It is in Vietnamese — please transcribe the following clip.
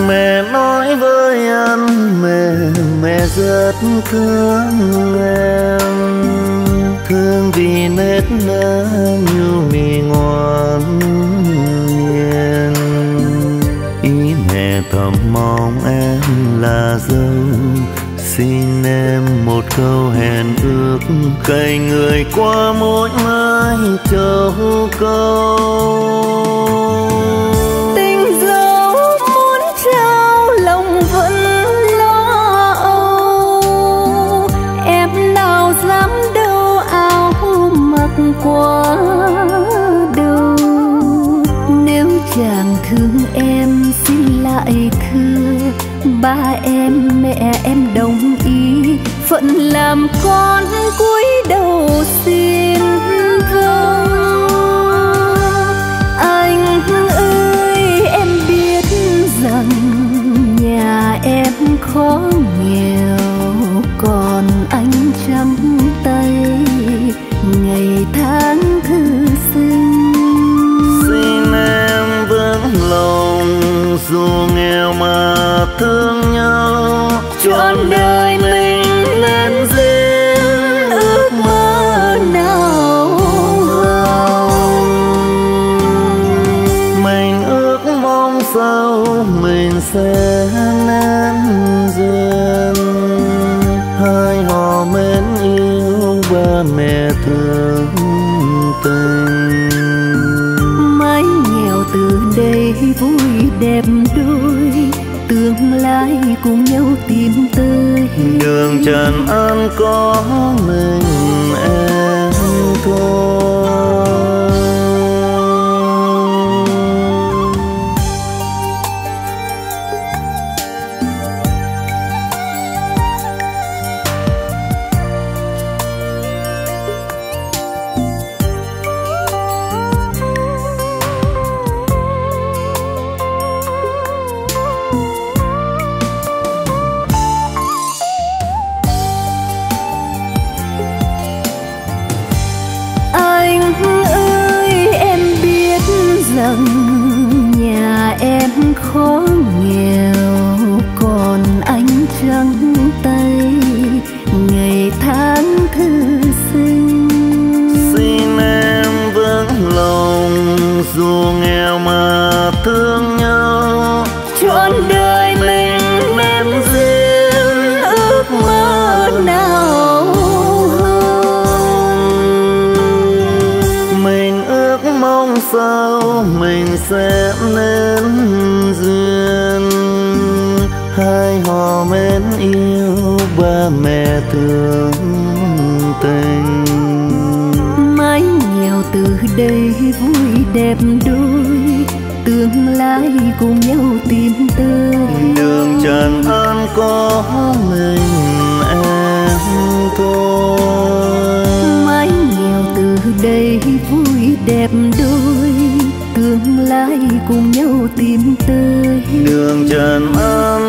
Mẹ nói với anh mẹ rất thương em, thương vì nết na nhu mì ngoan hiền. Ý mẹ thầm mong em là dâu, xin em một câu hẹn ước, cày người qua mỗi mái châu câu. Tình dẫu muốn trao lòng vẫn lo âu, em nào dám đâu áo mặc quá đâu. Nếu chàng thương em xin lại thưa, ba em mẹ em đồng ý, phận làm con cúi đầu xin vâng. Anh ơi em biết rằng nhà em khó nghèo, còn anh trắng tay ngày tháng thư sinh. Xin em vững lòng dù nghèo mà thương nhau, trọn đời mình nên riêng ước mơ nào hồng. Mình ước mong sau mình sẽ nên duyên, hai họ mến yêu ba mẹ thương tình. Mái nghèo từ đây vui đẹp đôi, tương lai cùng nhau tìm tới. Đường trần an có mình em thôi. Nhà em khó nghèo, còn anh trắng tay ngày tháng thư sinh. Xin em vững lòng dù nghèo mà thương nhau, trọn đời mình nên riêng ước mơ nào hồng. Mình ước mong sau mình sẽ nên duyên, hai họ mến yêu ba mẹ thương tình. Mái nghèo từ đây vui đẹp đôi, tương lai cùng nhau tìm tới. Đường trần an có mình em thôi. Mái nghèo từ đây vui đẹp đôi, tương lai cùng nhau tìm tới. Đường trần an